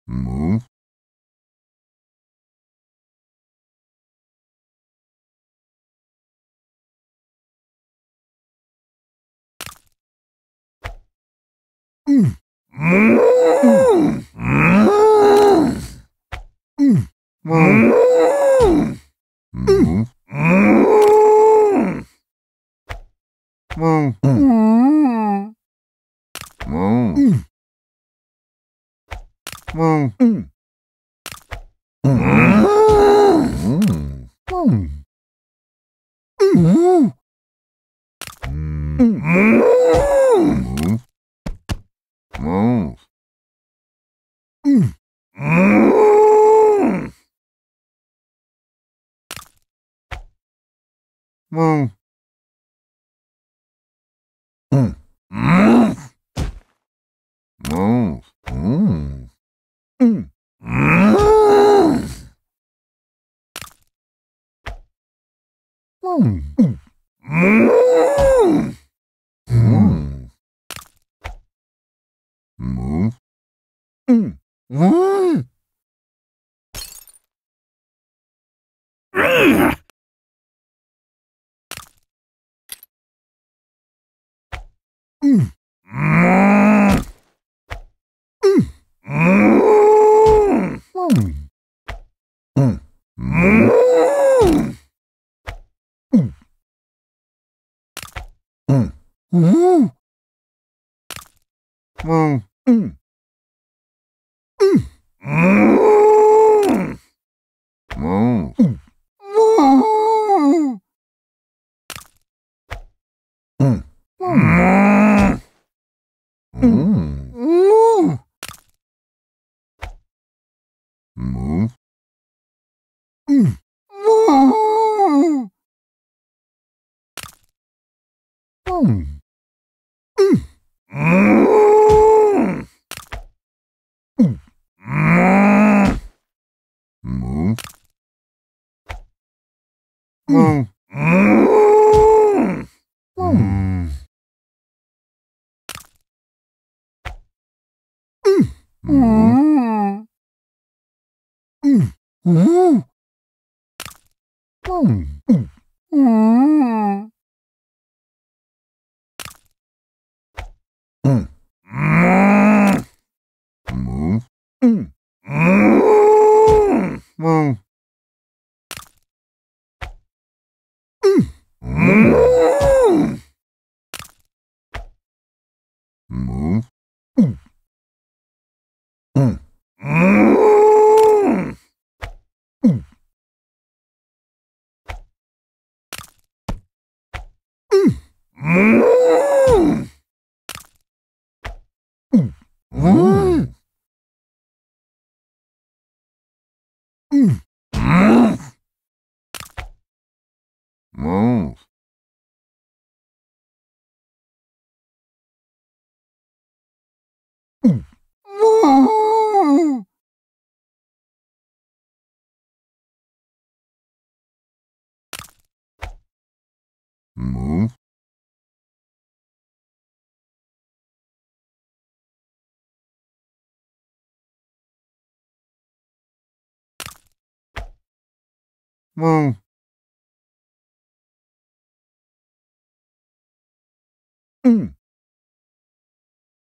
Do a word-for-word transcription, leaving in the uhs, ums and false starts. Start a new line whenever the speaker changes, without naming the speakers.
Moof. Mm. Mm. Mm. Mm. Mm. Moof. Mm. Moof. Mm. Moof. Moof. Mm. Mm. Mm. Mm. Moof. Moof. Mm. Mm. Moof. Mm. Mm. Moof. Mm. Mm. Mm. Mm. Mm. Mm. Moof. Mm. Mm. Mm. Mm. Mm. Mm. Mm. Mm. Mm. Mm. Mm. Mm. Moof. Mm. Mm. Mm. Mm. Moof. Mm. Mm. Mm. Mm. Mm. Mm. Moof. Mm. Mm. Mm. Mm. Mm. Mm. Mm. Mm. Mm. Mm. Moof. Mm. Mm. Moof. Mm. Moof. Mm. Mm. Mm. Mm. Mm. Mm. Mm. Mm. Mm. Moof. Mm. Mm. Moof. Moof. Mm.